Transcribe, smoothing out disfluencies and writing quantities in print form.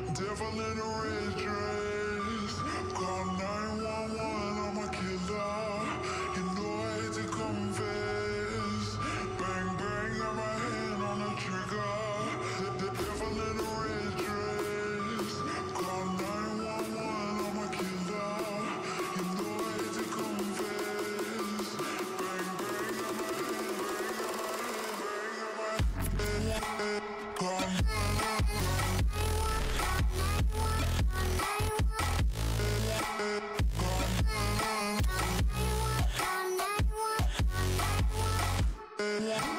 Devil in a red dress. Call 911, I'm a killer. You know I hate to confess. Bang, bang, got my hand on the trigger. The devil in a red dress. Call 911, I'm a killer. You know I hate to confess. Bang, bang, got my hand. Call yeah.